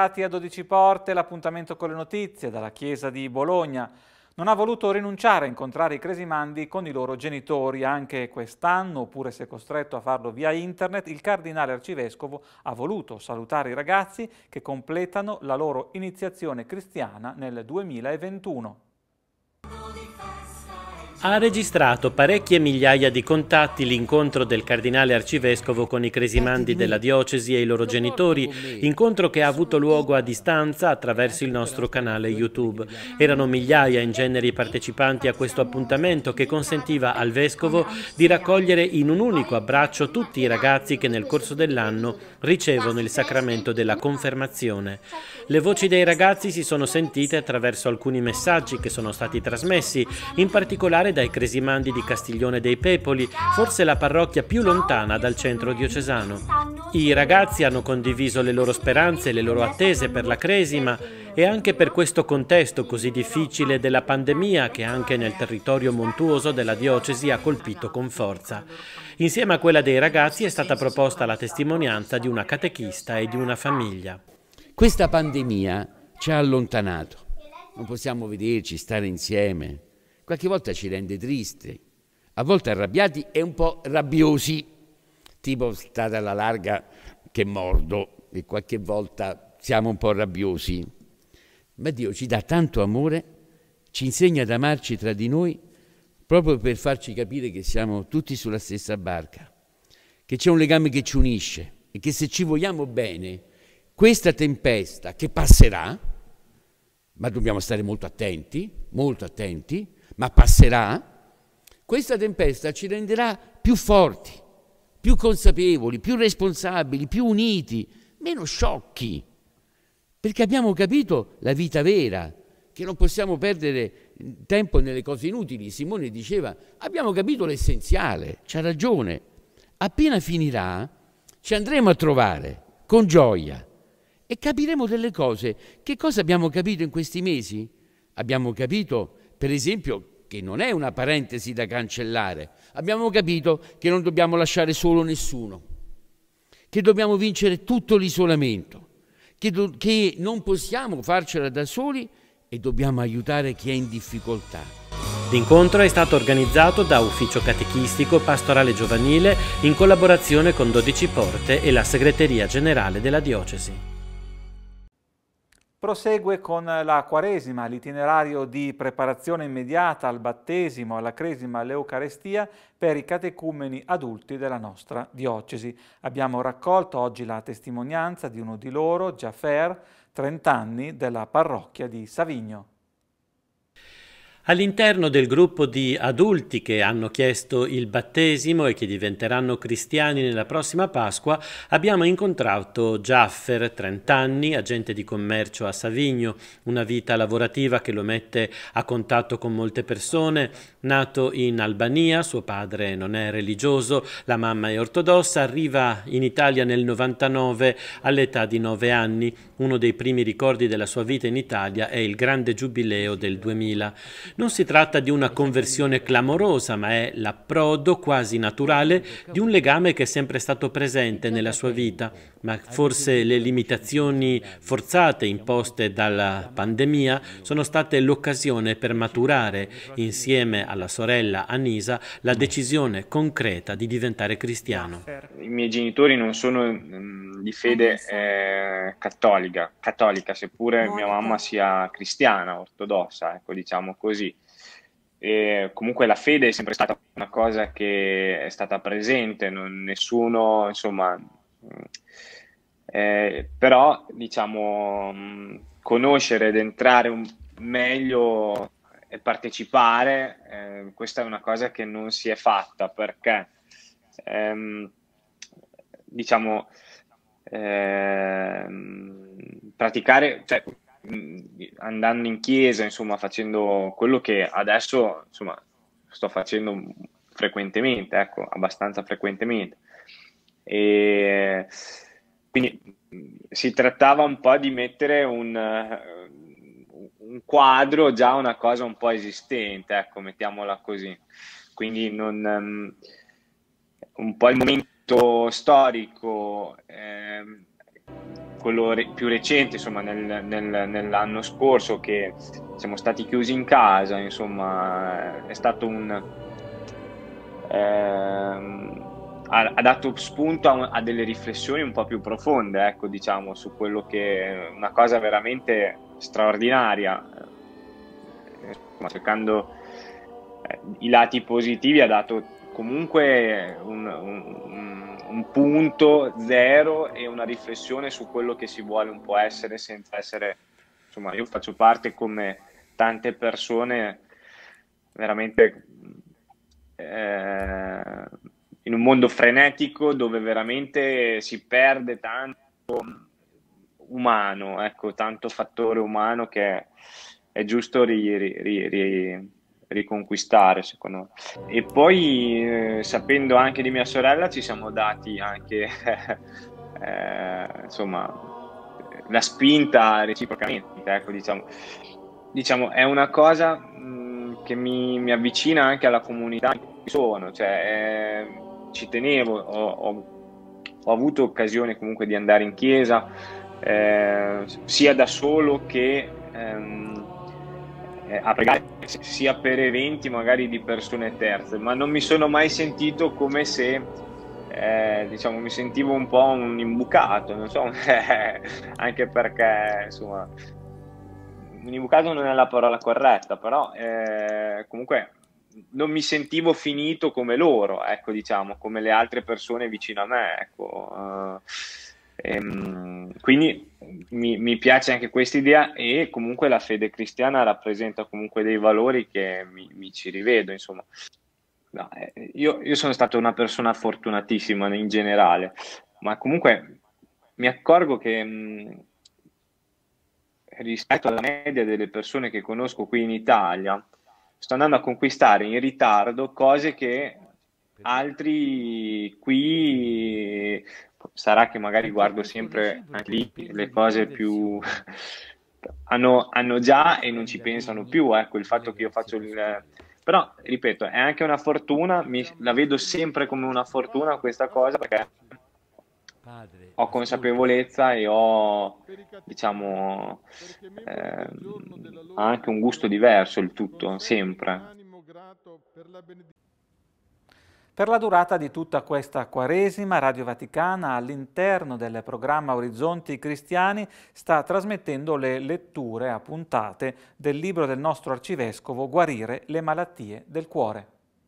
bentrovati a 12 Porte, l'appuntamento con le notizie dalla chiesa di Bologna. Non ha voluto rinunciare a incontrare i cresimandi con i loro genitori anche quest'anno, oppure se costretto a farlo via internet, il cardinale arcivescovo ha voluto salutare i ragazzi che completano la loro iniziazione cristiana nel 2021. Ha registrato parecchie migliaia di contatti l'incontro del cardinale arcivescovo con i cresimandi della diocesi e i loro genitori, incontro che ha avuto luogo a distanza attraverso il nostro canale YouTube. Erano migliaia in genere i partecipanti a questo appuntamento che consentiva al vescovo di raccogliere in un unico abbraccio tutti i ragazzi che nel corso dell'anno ricevono il sacramento della confermazione. Le voci dei ragazzi si sono sentite attraverso alcuni messaggi che sono stati trasmessi, in particolare dai cresimandi di Castiglione dei Pepoli, forse la parrocchia più lontana dal centro diocesano. I ragazzi hanno condiviso le loro speranze e le loro attese per la cresima e anche per questo contesto così difficile della pandemia che anche nel territorio montuoso della diocesi ha colpito con forza. Insieme a quella dei ragazzi è stata proposta la testimonianza di una catechista e di una famiglia. Questa pandemia ci ha allontanato, non possiamo vederci, stare insieme. Qualche volta ci rende tristi, a volte arrabbiati e un po' rabbiosi, tipo state alla larga che mordo e qualche volta siamo un po' rabbiosi. Ma Dio ci dà tanto amore, ci insegna ad amarci tra di noi proprio per farci capire che siamo tutti sulla stessa barca, che c'è un legame che ci unisce e che se ci vogliamo bene, questa tempesta che passerà, ma dobbiamo stare molto attenti, ma passerà, questa tempesta ci renderà più forti, più consapevoli, più responsabili, più uniti, meno sciocchi, perché abbiamo capito la vita vera, che non possiamo perdere tempo nelle cose inutili. Simone diceva, abbiamo capito l'essenziale, c'ha ragione, appena finirà ci andremo a trovare con gioia e capiremo delle cose. Che cosa abbiamo capito in questi mesi? Abbiamo capito, per esempio, che non è una parentesi da cancellare. Abbiamo capito che non dobbiamo lasciare solo nessuno, che dobbiamo vincere tutto l'isolamento, che non possiamo farcela da soli e dobbiamo aiutare chi è in difficoltà. L'incontro è stato organizzato da Ufficio Catechistico Pastorale Giovanile in collaborazione con 12 Porte e la Segreteria Generale della Diocesi. Prosegue con la Quaresima, l'itinerario di preparazione immediata al battesimo, alla cresima, all'Eucarestia per i catecumeni adulti della nostra diocesi. Abbiamo raccolto oggi la testimonianza di uno di loro, Giafer, 30 anni, della parrocchia di Savigno. All'interno del gruppo di adulti che hanno chiesto il battesimo e che diventeranno cristiani nella prossima Pasqua abbiamo incontrato Giaffer, 30 anni, agente di commercio a Savigno, una vita lavorativa che lo mette a contatto con molte persone, nato in Albania, suo padre non è religioso, la mamma è ortodossa, arriva in Italia nel 99 all'età di 9 anni. Uno dei primi ricordi della sua vita in Italia è il grande giubileo del 2000. Non si tratta di una conversione clamorosa, ma è l'approdo quasi naturale di un legame che è sempre stato presente nella sua vita, ma forse le limitazioni forzate imposte dalla pandemia sono state l'occasione per maturare, insieme alla sorella Anisa, la decisione concreta di diventare cristiano. I miei genitori non sono di fede cattolica, seppure mia mamma sia cristiana, ortodossa, ecco, diciamo così. E comunque la fede è sempre stata una cosa che è stata presente, nessuno, insomma, però diciamo conoscere ed entrare meglio e partecipare, questa è una cosa che non si è fatta perché diciamo praticare, cioè, andando in chiesa, insomma, facendo quello che adesso, insomma, sto facendo frequentemente, ecco, abbastanza frequentemente. E quindi si trattava un po' di mettere un quadro, già una cosa un po' esistente, ecco, mettiamola così. Quindi un po' il momento storico quello più recente, insomma, nell'anno scorso, che siamo stati chiusi in casa, insomma, è stato ha dato spunto a delle riflessioni un po' più profonde, ecco, diciamo, su quello che è una cosa veramente straordinaria, cercando i lati positivi. Ha dato comunque un punto zero e una riflessione su quello che si vuole un po' essere senza essere, insomma, io faccio parte, come tante persone, veramente in un mondo frenetico dove veramente si perde tanto umano, ecco, tanto fattore umano che è giusto riconquistare, secondo me. E poi sapendo anche di mia sorella, ci siamo dati anche insomma, la spinta reciprocamente, ecco, diciamo è una cosa che mi avvicina anche alla comunità in cui sono, cioè ci tenevo, ho avuto occasione comunque di andare in chiesa, sia da solo che a pregare, sia per eventi magari di persone terze, ma non mi sono mai sentito come se diciamo, mi sentivo un po' un imbucato, non so, anche perché, insomma, un imbucato non è la parola corretta, però comunque non mi sentivo finito come loro, ecco, diciamo, come le altre persone vicino a me, ecco. Quindi mi piace anche questa idea, e comunque la fede cristiana rappresenta comunque dei valori che mi ci rivedo, insomma. No, io sono stata una persona fortunatissima in generale, ma comunque mi accorgo che rispetto alla media delle persone che conosco qui in Italia, sto andando a conquistare in ritardo cose che altri qui, sarà che magari guardo sempre anche lì le cose più hanno già e non ci pensano più, ecco, il fatto che io faccio però ripeto, è anche una fortuna, la vedo sempre come una fortuna questa cosa, perché ho consapevolezza e ho, diciamo, anche un gusto diverso il tutto, sempre. Per la durata di tutta questa Quaresima, Radio Vaticana, all'interno del programma Orizzonti Cristiani, sta trasmettendo le letture a puntate del libro del nostro arcivescovo Guarire le malattie del cuore.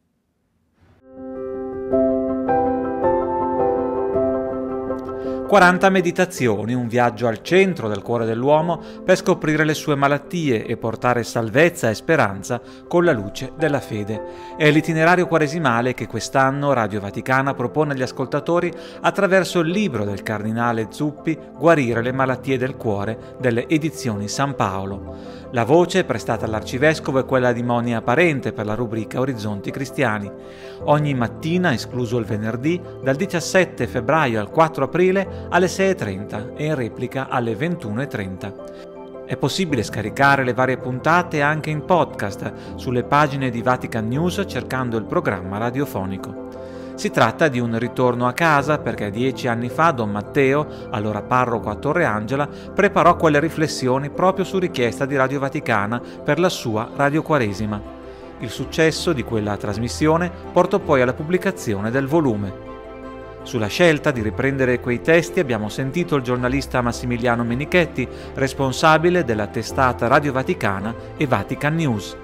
40 meditazioni, un viaggio al centro del cuore dell'uomo per scoprire le sue malattie e portare salvezza e speranza con la luce della fede. È l'itinerario quaresimale che quest'anno Radio Vaticana propone agli ascoltatori attraverso il libro del cardinale Zuppi, Guarire le malattie del cuore, delle edizioni San Paolo. La voce prestata all'arcivescovo è quella di Monia Parente per la rubrica Orizzonti Cristiani. Ogni mattina, escluso il venerdì, dal 17 febbraio al 4 aprile alle 6:30 e in replica alle 21:30. È possibile scaricare le varie puntate anche in podcast sulle pagine di Vatican News cercando il programma radiofonico. Si tratta di un ritorno a casa perché 10 anni fa Don Matteo, allora parroco a Torre Angela, preparò quelle riflessioni proprio su richiesta di Radio Vaticana per la sua Radio Quaresima. Il successo di quella trasmissione portò poi alla pubblicazione del volume. Sulla scelta di riprendere quei testi abbiamo sentito il giornalista Massimiliano Menichetti, responsabile della testata Radio Vaticana e Vatican News.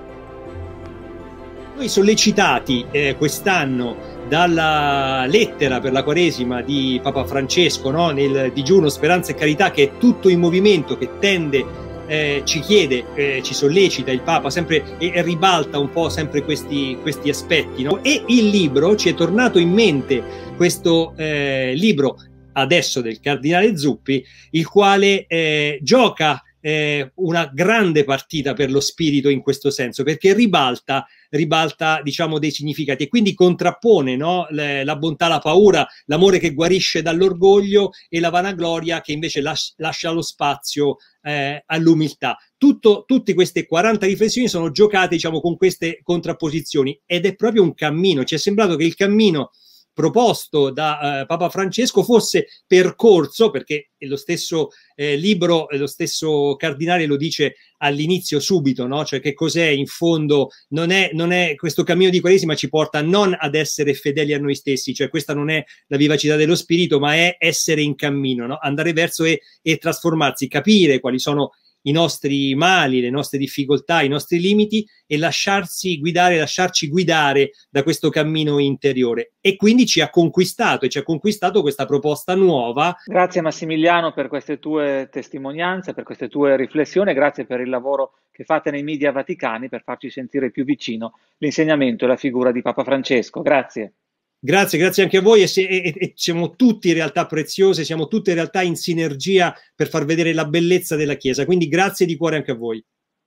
Noi sollecitati quest'anno dalla lettera per la Quaresima di Papa Francesco, no? Nel digiuno Speranza e Carità, che è tutto in movimento, che tende, ci chiede, ci sollecita il Papa sempre e ribalta un po' sempre questi aspetti, no? E il libro, ci è tornato in mente questo libro adesso del Cardinale Zuppi, il quale gioca una grande partita per lo spirito in questo senso, perché ribalta diciamo dei significati e quindi contrappone, no? La bontà, la paura, l'amore che guarisce dall'orgoglio e la vanagloria che invece lascia lo spazio all'umiltà. Tutte queste 40 riflessioni sono giocate, diciamo, con queste contrapposizioni, ed è proprio un cammino. Ci è sembrato che il cammino proposto da Papa Francesco fosse percorso, perché lo stesso libro, lo stesso cardinale lo dice all'inizio subito, no? Cioè che cos'è in fondo, non è questo cammino di Quaresima ci porta non ad essere fedeli a noi stessi, cioè questa non è la vivacità dello spirito, ma è essere in cammino, no? Andare verso e trasformarsi, capire quali sono i nostri mali, le nostre difficoltà, i nostri limiti e lasciarci guidare da questo cammino interiore. E quindi ci ha conquistato questa proposta nuova. Grazie Massimiliano per queste tue testimonianze, per queste tue riflessioni, grazie per il lavoro che fate nei media vaticani per farci sentire più vicino l'insegnamento e la figura di Papa Francesco. Grazie. Grazie anche a voi e siamo tutti in realtà preziose, siamo tutte in realtà in sinergia per far vedere la bellezza della Chiesa, quindi grazie di cuore anche a voi.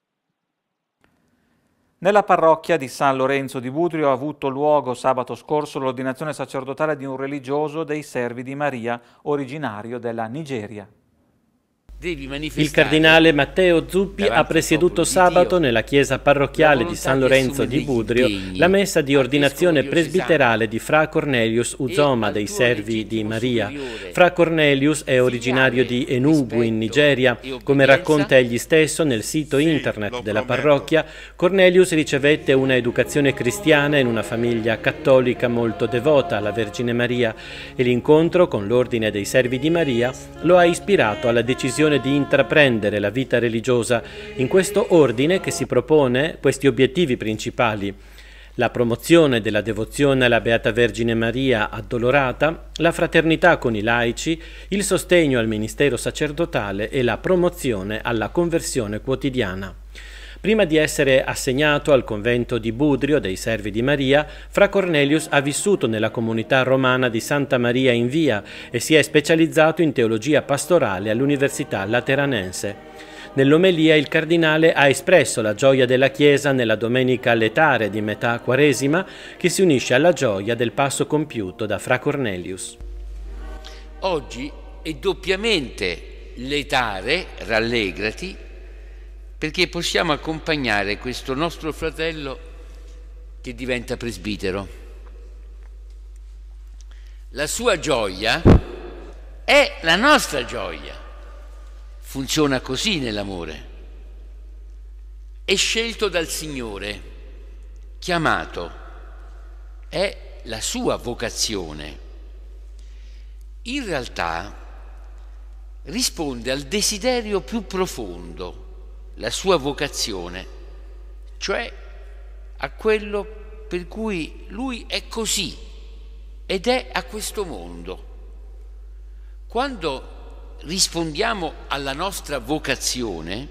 Nella parrocchia di San Lorenzo di Budrio ha avuto luogo sabato scorso l'ordinazione sacerdotale di un religioso dei Servi di Maria, originario della Nigeria. Il cardinale Matteo Zuppi ha presieduto sabato nella chiesa parrocchiale di San Lorenzo di Budrio la messa di ordinazione presbiterale di Fra Cornelius Uzoma dei Servi di Maria. Fra Cornelius è originario di Enugu in Nigeria. Come racconta egli stesso nel sito internet della parrocchia, Cornelius ricevette una educazione cristiana in una famiglia cattolica molto devota alla Vergine Maria e l'incontro con l'Ordine dei Servi di Maria lo ha ispirato alla decisione di intraprendere la vita religiosa in questo ordine che si propone questi obiettivi principali: la promozione della devozione alla Beata Vergine Maria Addolorata, la fraternità con i laici, il sostegno al ministero sacerdotale e la promozione alla conversione quotidiana. Prima di essere assegnato al convento di Budrio dei Servi di Maria, Fra Cornelius ha vissuto nella comunità romana di Santa Maria in Via e si è specializzato in teologia pastorale all'Università Lateranense. Nell'omelia il cardinale ha espresso la gioia della Chiesa nella domenica letare di metà Quaresima, che si unisce alla gioia del passo compiuto da Fra Cornelius. Oggi è doppiamente letare, rallegrati, perché possiamo accompagnare questo nostro fratello che diventa presbitero. La sua gioia è la nostra gioia. Funziona così nell'amore. È scelto dal Signore, chiamato, è la sua vocazione. In realtà risponde al desiderio più profondo, la sua vocazione, cioè a quello per cui lui è così ed è a questo mondo. Quando rispondiamo alla nostra vocazione,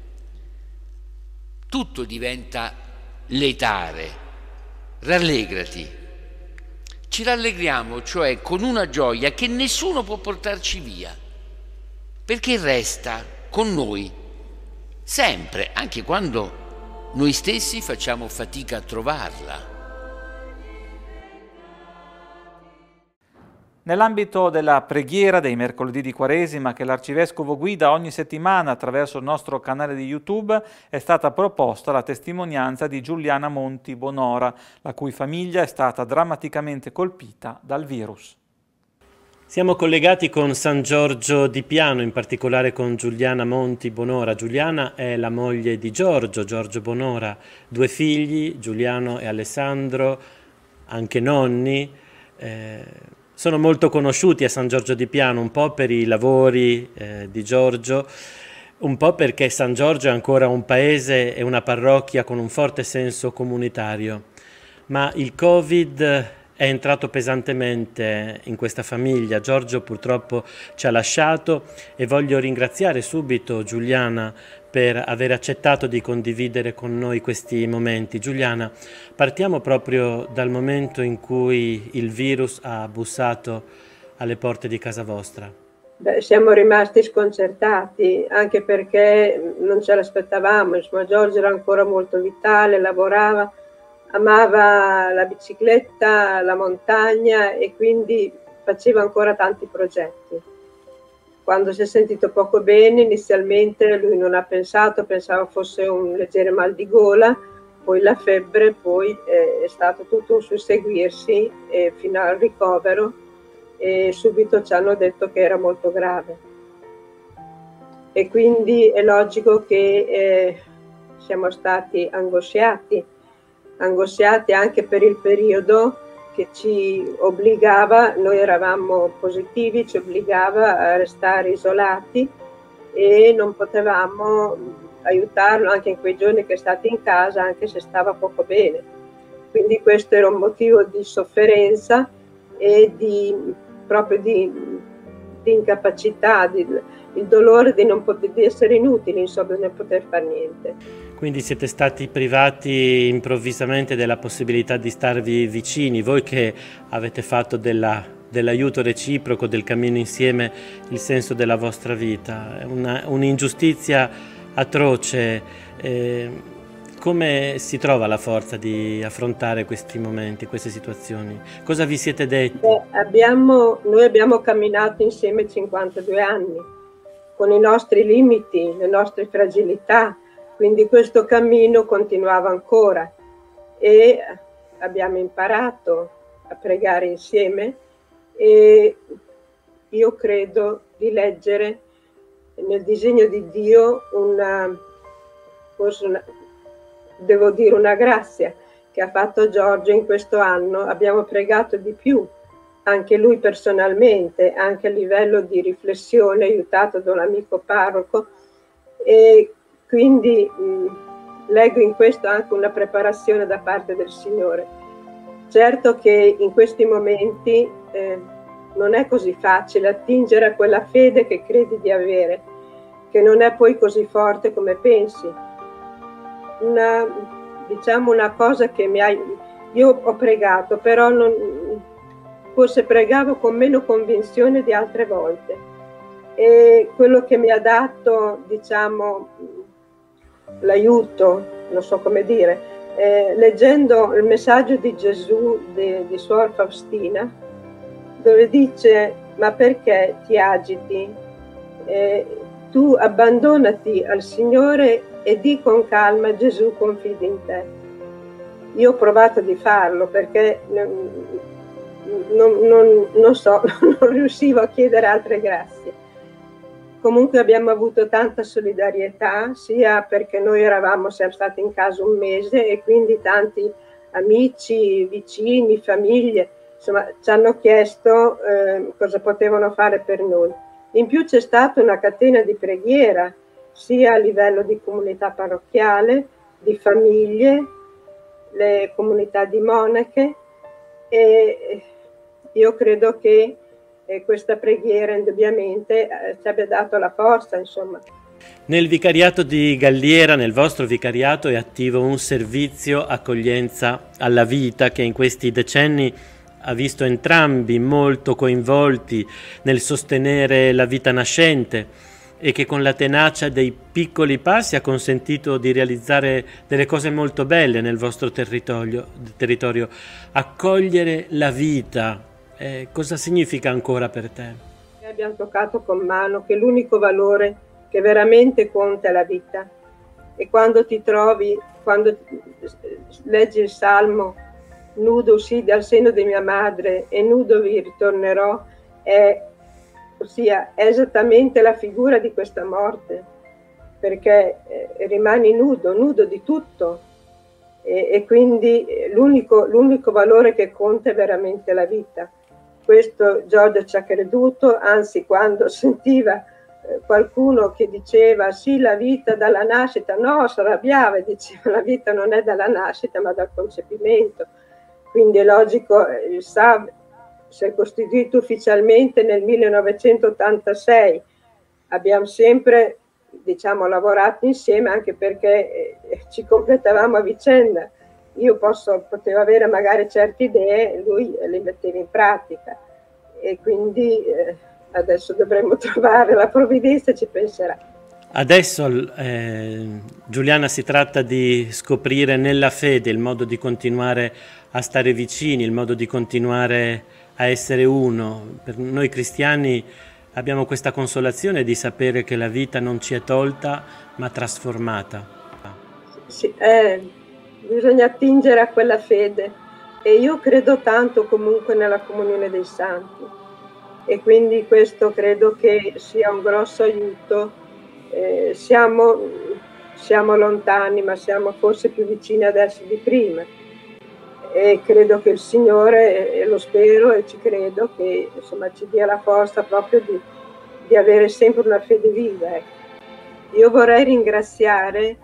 tutto diventa letare, rallegrati. Ci rallegriamo, cioè con una gioia che nessuno può portarci via, perché resta con noi sempre, anche quando noi stessi facciamo fatica a trovarla. Nell'ambito della preghiera dei mercoledì di Quaresima che l'Arcivescovo guida ogni settimana attraverso il nostro canale di YouTube è stata proposta la testimonianza di Giuliana Monti Bonora, la cui famiglia è stata drammaticamente colpita dal virus. Siamo collegati con San Giorgio di Piano, in particolare con Giuliana Monti Bonora. Giuliana è la moglie di Giorgio Bonora, 2 figli, Giuliano e Alessandro, anche nonni. Sono molto conosciuti a San Giorgio di Piano, un po' per i lavori di Giorgio, un po' perché San Giorgio è ancora un paese e una parrocchia con un forte senso comunitario. Ma il Covid è entrato pesantemente in questa famiglia. Giorgio purtroppo ci ha lasciato e voglio ringraziare subito Giuliana per aver accettato di condividere con noi questi momenti. Giuliana, partiamo proprio dal momento in cui il virus ha bussato alle porte di casa vostra. Siamo rimasti sconcertati, anche perché non ce l'aspettavamo. Insomma, Giorgio era ancora molto vitale, lavorava, amava la bicicletta, la montagna e quindi faceva ancora tanti progetti. Quando si è sentito poco bene, inizialmente lui non ha pensato, pensava fosse un leggero mal di gola, poi la febbre, poi è stato tutto un susseguirsi fino al ricovero, e subito ci hanno detto che era molto grave. E quindi è logico che siamo stati angosciati anche per il periodo che ci obbligava, noi eravamo positivi, ci obbligava a restare isolati e non potevamo aiutarlo anche in quei giorni che è stato in casa, anche se stava poco bene. Quindi questo era un motivo di sofferenza e proprio di incapacità, il dolore di di essere inutili, insomma, di non poter fare niente. Quindi siete stati privati improvvisamente della possibilità di starvi vicini, voi che avete fatto dell'aiuto reciproco, del cammino insieme, il senso della vostra vita. È un'ingiustizia atroce. Come si trova la forza di affrontare questi momenti, queste situazioni? Cosa vi siete detti? Noi abbiamo camminato insieme 52 anni, con i nostri limiti, le nostre fragilità, quindi questo cammino continuava ancora e abbiamo imparato a pregare insieme, e io credo di leggere nel disegno di Dio devo dire una grazia che ha fatto Giorgio in questo anno. Abbiamo pregato di più, anche lui personalmente, anche a livello di riflessione, aiutato da un amico parroco, e quindi leggo in questo anche una preparazione da parte del Signore. Certo che in questi momenti non è così facile attingere a quella fede che credi di avere, che non è poi così forte come pensi. Una cosa che io ho pregato, però forse pregavo con meno convinzione di altre volte, e quello che mi ha dato, l'aiuto, non so come dire, leggendo il messaggio di Gesù di Suor Faustina, dove dice: ma perché ti agiti? Tu abbandonati al Signore e di con calma: Gesù confida in te. Io ho provato di farlo perché non so, non riuscivo a chiedere altre grazie. Comunque abbiamo avuto tanta solidarietà, sia perché noi siamo stati in casa un mese, e quindi tanti amici, vicini, famiglie, insomma, ci hanno chiesto cosa potevano fare per noi. In più c'è stata una catena di preghiera, sia a livello di comunità parrocchiale, di famiglie, le comunità di monache, e io credo che questa preghiera indubbiamente ci abbia dato la forza, insomma. Nel vicariato di Galliera, nel vostro vicariato, è attivo un servizio accoglienza alla vita che in questi decenni ha visto entrambi molto coinvolti nel sostenere la vita nascente, e che con la tenacia dei piccoli passi ha consentito di realizzare delle cose molto belle nel vostro territorio. Accogliere la vita, cosa significa ancora per te? Abbiamo toccato con mano che l'unico valore che veramente conta è la vita, e quando leggi il Salmo: nudo uscì dal seno di mia madre e nudo vi ritornerò, è esattamente la figura di questa morte, perché rimani nudo di tutto, e quindi l'unico valore che conta è veramente la vita. Questo Giorgio ci ha creduto, anzi, quando sentiva qualcuno che diceva sì, la vita dalla nascita, no, si arrabbiava e diceva: la vita non è dalla nascita ma dal concepimento. Quindi è logico, il SAV si è costituito ufficialmente nel 1986, abbiamo sempre lavorato insieme, anche perché ci completavamo a vicenda. Io potevo avere magari certe idee, lui le metteva in pratica, e quindi adesso dovremmo trovare, la provvidenza ci penserà. Adesso, Giuliana, si tratta di scoprire nella fede il modo di continuare a stare vicini, il modo di continuare a essere uno. Per noi cristiani abbiamo questa consolazione di sapere che la vita non ci è tolta ma trasformata. Sì, bisogna attingere a quella fede e io credo tanto comunque nella comunione dei santi e quindi questo credo che sia un grosso aiuto. Siamo lontani, ma siamo forse più vicini adesso di prima e credo che il Signore, e lo spero e ci credo, che insomma ci dia la forza proprio di avere sempre una fede viva. Io vorrei ringraziare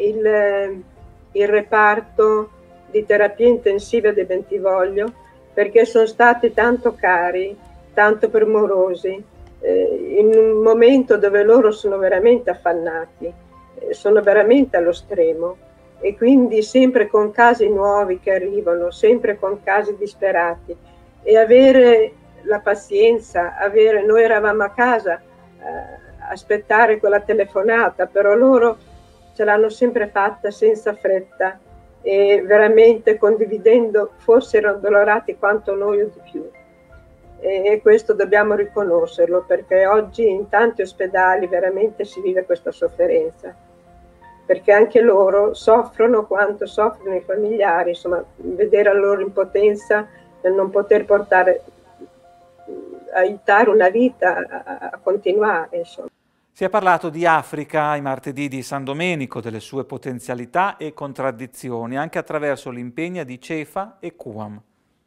il reparto di terapia intensiva di Bentivoglio perché sono stati tanto cari, tanto premurosi, in un momento dove loro sono veramente affannati, sono veramente allo stremo e quindi sempre con casi nuovi che arrivano, sempre con casi disperati e avere la pazienza, noi eravamo a casa aspettare quella telefonata, però loro ce l'hanno sempre fatta senza fretta e veramente condividendo, forse erano addolorati quanto noi o di più. E questo dobbiamo riconoscerlo perché oggi in tanti ospedali veramente si vive questa sofferenza perché anche loro soffrono quanto soffrono i familiari, insomma vedere la loro impotenza nel non poter aiutare una vita a continuare, insomma. Si è parlato di Africa ai martedì di San Domenico, delle sue potenzialità e contraddizioni, anche attraverso l'impegno di Cefa e Cuam.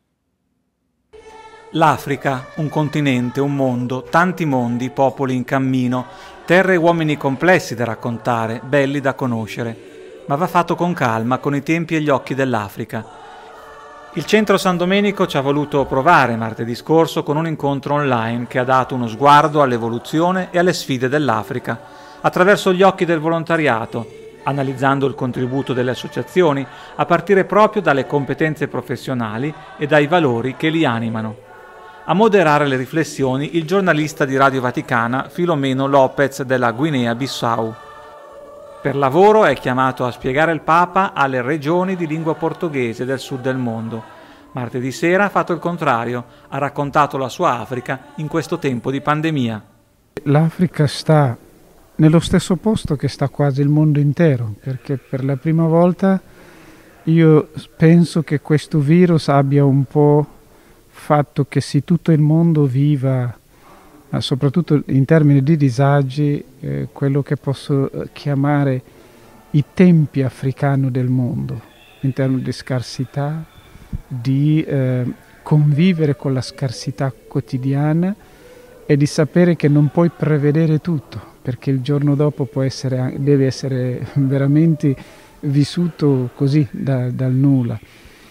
L'Africa, un continente, un mondo, tanti mondi, popoli in cammino, terre e uomini complessi da raccontare, belli da conoscere, ma va fatto con calma, con i tempi e gli occhi dell'Africa. Il Centro San Domenico ci ha voluto provare martedì scorso con un incontro online che ha dato uno sguardo all'evoluzione e alle sfide dell'Africa, attraverso gli occhi del volontariato, analizzando il contributo delle associazioni, a partire proprio dalle competenze professionali e dai valori che li animano. A moderare le riflessioni il giornalista di Radio Vaticana Filomeno Lopez della Guinea-Bissau. Per lavoro è chiamato a spiegare il Papa alle regioni di lingua portoghese del sud del mondo. Martedì sera ha fatto il contrario, ha raccontato la sua Africa in questo tempo di pandemia. L'Africa sta nello stesso posto che sta quasi il mondo intero, perché per la prima volta io penso che questo virus abbia un po' fatto che se tutto il mondo viva, soprattutto in termini di disagi, quello che posso chiamare i tempi africani del mondo, in termini di scarsità, di convivere con la scarsità quotidiana e di sapere che non puoi prevedere tutto, perché il giorno dopo deve essere veramente vissuto così dal nulla.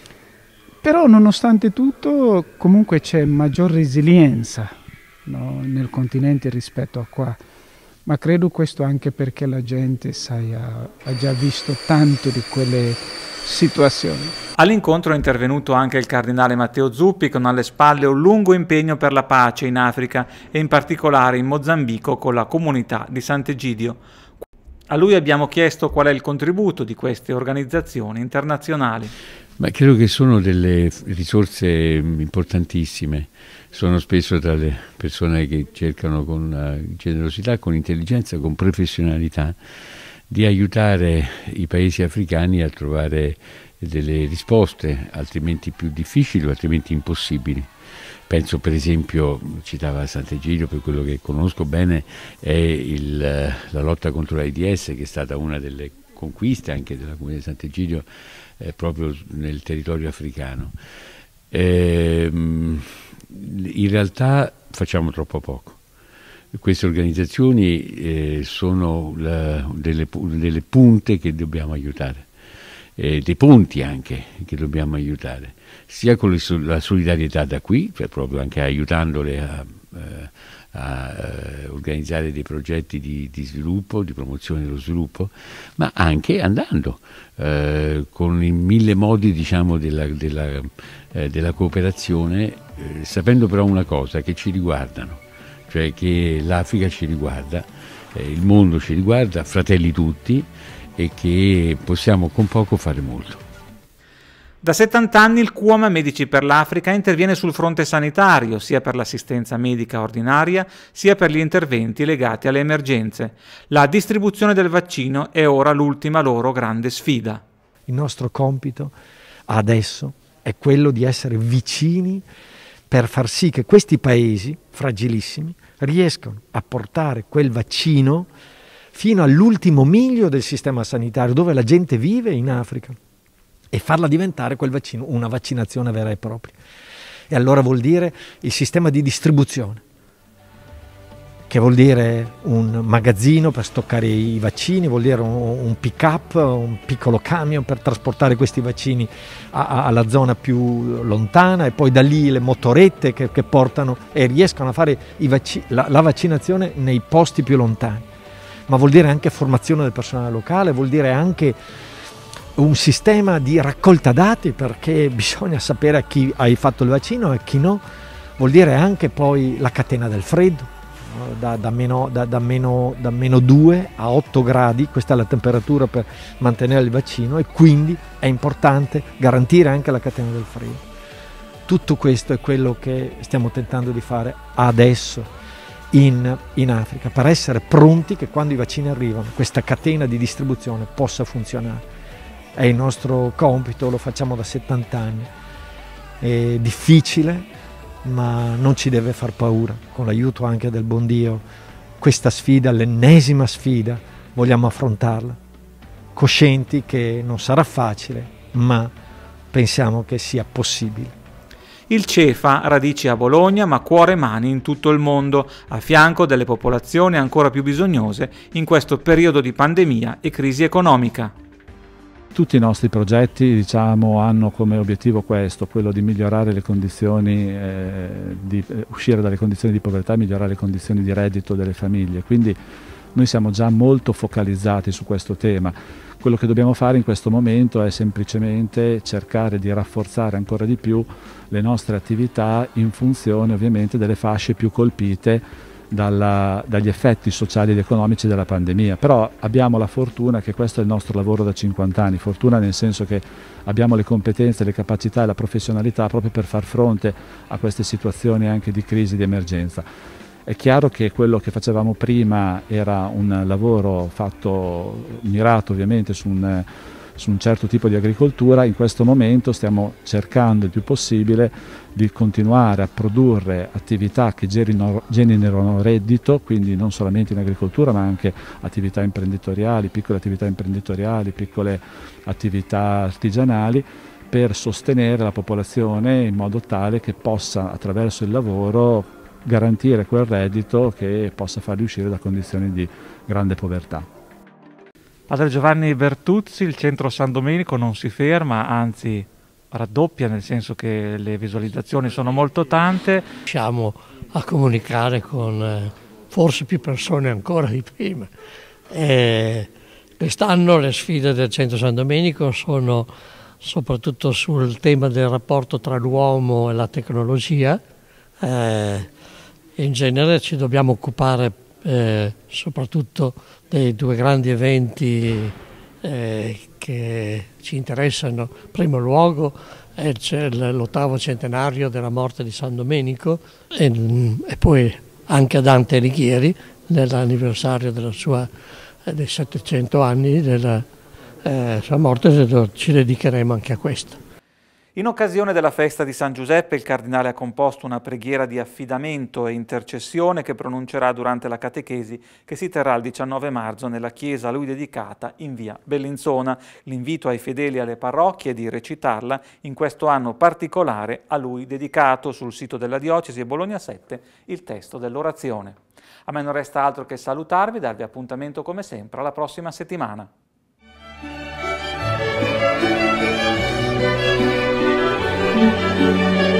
Però nonostante tutto comunque c'è maggior resilienza, no, nel continente rispetto a qua, ma credo questo anche perché la gente ha già visto tanto di quelle situazioni. All'incontro è intervenuto anche il cardinale Matteo Zuppi con alle spalle un lungo impegno per la pace in Africa e in particolare in Mozambico con la comunità di Sant'Egidio. A lui abbiamo chiesto qual è il contributo di queste organizzazioni internazionali. Ma credo che sono delle risorse importantissime, sono spesso tra le persone che cercano con generosità, con intelligenza, con professionalità di aiutare i paesi africani a trovare delle risposte altrimenti più difficili o altrimenti impossibili. Penso per esempio, citava Sant'Egidio, per quello che conosco bene, è la lotta contro l'AIDS, che è stata una delle conquiste anche della comunità di Sant'Egidio proprio nel territorio africano. In realtà facciamo troppo poco. Queste organizzazioni sono delle punte che dobbiamo aiutare, dei ponti anche che dobbiamo aiutare, sia con la solidarietà da qui, cioè proprio anche aiutandole a organizzare dei progetti di sviluppo, di promozione dello sviluppo, ma anche andando con i mille modi, diciamo, della cooperazione, sapendo però una cosa, che ci riguardano, cioè che l'Africa ci riguarda, il mondo ci riguarda, fratelli tutti, e che possiamo con poco fare molto. Da 70 anni il Cuam Medici per l'Africa interviene sul fronte sanitario, sia per l'assistenza medica ordinaria, sia per gli interventi legati alle emergenze. La distribuzione del vaccino è ora l'ultima loro grande sfida. Il nostro compito adesso è quello di essere vicini per far sì che questi paesi fragilissimi riescano a portare quel vaccino fino all'ultimo miglio del sistema sanitario, dove la gente vive in Africa, e farla diventare quel vaccino una vaccinazione vera e propria. E allora vuol dire il sistema di distribuzione, che vuol dire un magazzino per stoccare i vaccini, vuol dire un pick-up, un piccolo camion per trasportare questi vaccini alla zona più lontana, e poi da lì le motorette che portano e riescono a fare la vaccinazione nei posti più lontani. Ma vuol dire anche formazione del personale locale, vuol dire anche un sistema di raccolta dati, perché bisogna sapere a chi hai fatto il vaccino e a chi no. Vuol dire anche poi la catena del freddo, da meno 2 a 8 gradi, questa è la temperatura per mantenere il vaccino, e quindi è importante garantire anche la catena del freddo. Tutto questo è quello che stiamo tentando di fare adesso in Africa, per essere pronti che quando i vaccini arrivano questa catena di distribuzione possa funzionare. È il nostro compito, lo facciamo da 70 anni, è difficile ma non ci deve far paura. Con l'aiuto anche del buon Dio, questa sfida, l'ennesima sfida, vogliamo affrontarla, coscienti che non sarà facile, ma pensiamo che sia possibile. Il CEFA, radici a Bologna ma cuore e mani in tutto il mondo, a fianco delle popolazioni ancora più bisognose in questo periodo di pandemia e crisi economica. Tutti i nostri progetti, diciamo, hanno come obiettivo questo, quello di migliorare le condizioni, di uscire dalle condizioni di povertà e migliorare le condizioni di reddito delle famiglie. Quindi noi siamo già molto focalizzati su questo tema. Quello che dobbiamo fare in questo momento è semplicemente cercare di rafforzare ancora di più le nostre attività in funzione ovviamente delle fasce più colpite dagli effetti sociali ed economici della pandemia. Però abbiamo la fortuna che questo è il nostro lavoro da 50 anni, fortuna nel senso che abbiamo le competenze, le capacità e la professionalità proprio per far fronte a queste situazioni anche di crisi, di emergenza. È chiaro che quello che facevamo prima era un lavoro fatto, mirato ovviamente su un certo tipo di agricoltura. In questo momento stiamo cercando il più possibile di continuare a produrre attività che generino reddito, quindi non solamente in agricoltura ma anche attività imprenditoriali, piccole attività artigianali, per sostenere la popolazione in modo tale che possa attraverso il lavoro garantire quel reddito che possa farli uscire da condizioni di grande povertà. Padre Giovanni Bertuzzi, il centro San Domenico non si ferma, anzi raddoppia, nel senso che le visualizzazioni sono molto tante. Riusciamo a comunicare con forse più persone ancora di prima. Quest'anno le sfide del centro San Domenico sono soprattutto sul tema del rapporto tra l'uomo e la tecnologia. In genere ci dobbiamo occupare soprattutto dei 2 grandi eventi che ci interessano. In primo luogo c'è l'8° centenario della morte di San Domenico e poi anche a Dante Alighieri, nell'anniversario dei 700 anni della sua morte, ci dedicheremo anche a questo. In occasione della festa di San Giuseppe, il Cardinale ha composto una preghiera di affidamento e intercessione che pronuncerà durante la catechesi che si terrà il 19 marzo nella chiesa a lui dedicata in via Bellinzona. L'invito ai fedeli e alle parrocchie è di recitarla in questo anno particolare a lui dedicato. Sul sito della Diocesi e Bologna 7 il testo dell'orazione. A me non resta altro che salutarvi e darvi appuntamento come sempre alla prossima settimana. Thank you.